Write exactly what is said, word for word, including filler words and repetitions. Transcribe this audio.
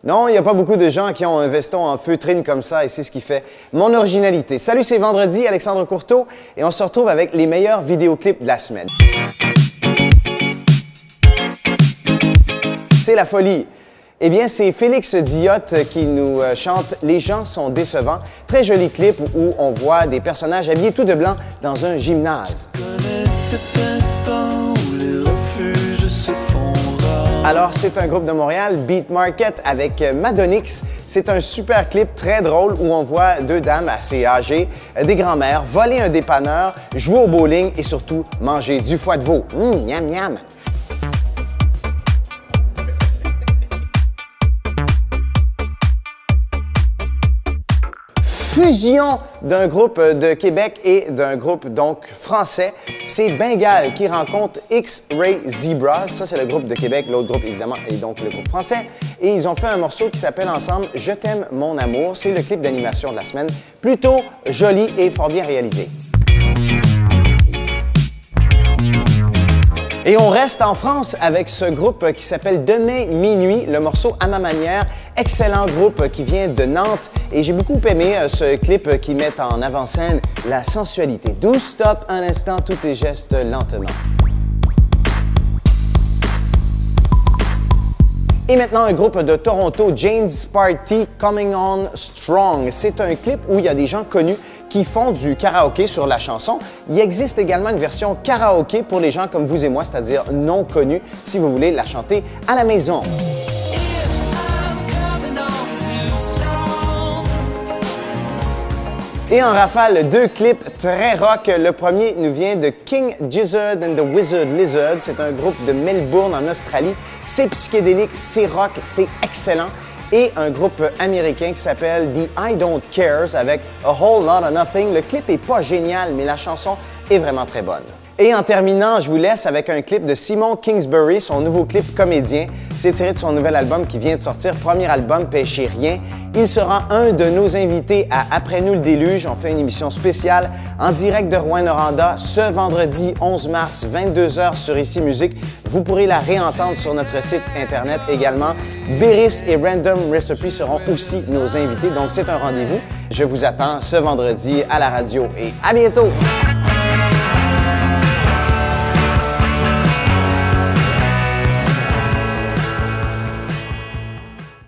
Non, il n'y a pas beaucoup de gens qui ont un veston en feutrine comme ça et c'est ce qui fait mon originalité. Salut, c'est vendredi, Alexandre Courteau et on se retrouve avec les meilleurs vidéoclips de la semaine. C'est la folie. Eh bien, c'est Félix Diot qui nous chante « Les gens sont décevants ». Très joli clip où on voit des personnages habillés tout de blanc dans un gymnase. Alors, c'est un groupe de Montréal, Beat Market, avec Madonix. C'est un super clip très drôle où on voit deux dames assez âgées, des grands-mères, voler un dépanneur, jouer au bowling et surtout manger du foie de veau. Hum, miam, miam! Fusion d'un groupe de Québec et d'un groupe donc français. C'est Bengal qui rencontre X-Ray Zebras. Ça, c'est le groupe de Québec. L'autre groupe, évidemment, est donc le groupe français. Et ils ont fait un morceau qui s'appelle ensemble « Je t'aime, mon amour ». C'est le clip d'animation de la semaine. Plutôt joli et fort bien réalisé. Et on reste en France avec ce groupe qui s'appelle Demain Minuit, le morceau À ma manière. Excellent groupe qui vient de Nantes et j'ai beaucoup aimé ce clip qui met en avant-scène la sensualité. douze stop un instant, tous tes gestes lentement. Et maintenant, un groupe de Toronto, Jane's Party, Coming On Strong. C'est un clip où il y a des gens connus qui font du karaoké sur la chanson. Il existe également une version karaoké pour les gens comme vous et moi, c'est-à-dire non connus, si vous voulez la chanter à la maison. Et en rafale, deux clips très rock. Le premier nous vient de King Gizzard and the Wizard Lizard. C'est un groupe de Melbourne en Australie. C'est psychédélique, c'est rock, c'est excellent. Et un groupe américain qui s'appelle The I Don't Cares avec A Whole Lot of Nothing. Le clip est pas génial, mais la chanson est vraiment très bonne. Et en terminant, je vous laisse avec un clip de Simon Kingsbury, son nouveau clip comédien. C'est tiré de son nouvel album qui vient de sortir, premier album, Pêchez rien. Il sera un de nos invités à Après nous le déluge. On fait une émission spéciale en direct de Rouyn-Noranda ce vendredi onze mars, vingt-deux heures sur Ici Musique. Vous pourrez la réentendre sur notre site Internet également. Béris et Random Recipe seront aussi nos invités, donc c'est un rendez-vous. Je vous attends ce vendredi à la radio et à bientôt!